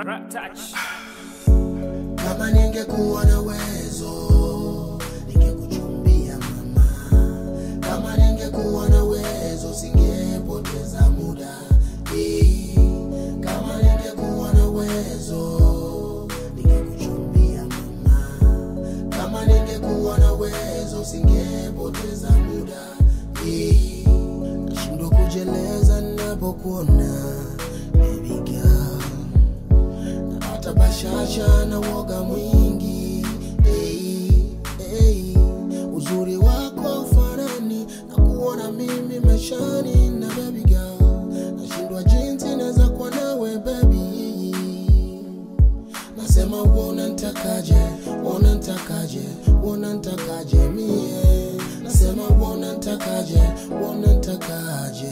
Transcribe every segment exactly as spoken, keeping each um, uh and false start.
Rat touch. Kama ningekuwa na uwezo ningekuchumbia mama. Kama ningekuwa na uwezo singepoteza muda. Hey. Kama ningekuwa na uwezo ningekuchumbia mama. Kama ningekuwa na uwezo singepoteza muda. Hey. Nashindwa kujeleza ninapokuona baby girl. Hata bashasha na woga mwingi. Hey, hey. Uzuri wako ufanani na kuona mimi maishani na baby girl. Nashindwa jinsi naweza kuwa nawe baby. Nasema uona nitakaje, uona nitakaje, uona nitakaje mie. Nasema uona nitakaje, uona nitakaje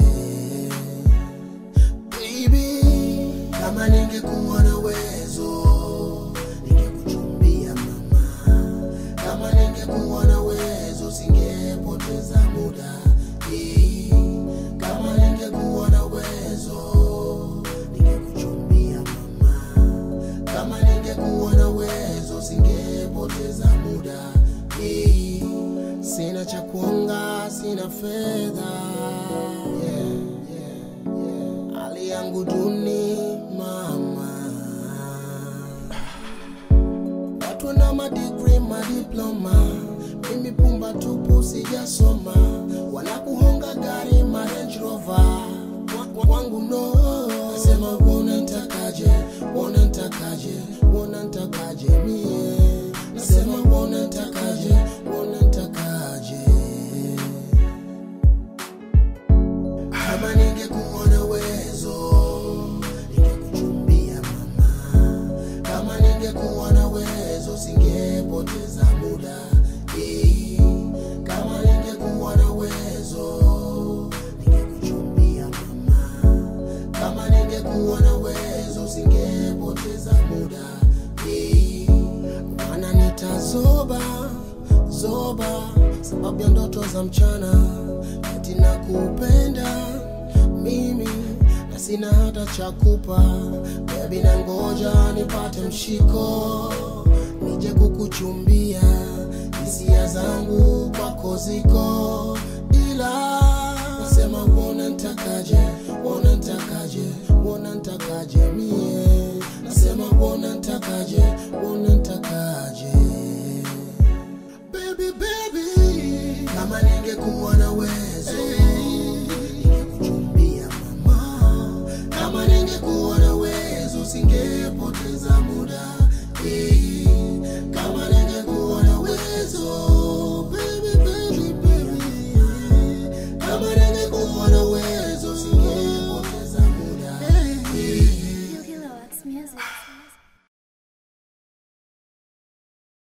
baby. Kama ningekuwa na uwezo ningekuchumbia mama. Kama ningekuwa na uwezo singepoteza muda. Hey. Kama ningekuwa na uwezo ningekuchumbia mama. Kama ningekuwa na uwezo singepoteza muda. Hey. Sina cha kuonga, sina fedha. Yeah, yeah, yeah. Hali yangu duni mama. Watu na madigri, madiploma. Mimi pumba tupu sijasoma. Wanakuhonga gari, ma Range Rover. Wangu no. Nasema wona nitakaje, wona nitakaje, wona nitakaje mie. Nasema wona nitakaje, wona nitakaje. Kama ningekuwa na uwezo ningekuchumbia mama. Kama ningekuwa na uwezo singepoteza muda. Hey. Kama ningekuwa na uwezo ningekuchumbia mama. Kama ningekuwa na uwezo singepoteza muda. Hey. Wana nitazoba zoba sababu ya ndoto za mchana. Ati nakupenda mimi na sina hata cha kupa baby, na ngoja nipate mshiko nije kukuchumbia. Hisia zangu kwako ziko ila nasema wona nitakaje, wona nitakaje, wona nitakaje mie. Nasema wona nitakaje, wona nitakaje baby baby. Kama ningekuwa na uwezo ningekuchumbia mama. Kama ningekuwa na uwezo singepoteza muda. Hey.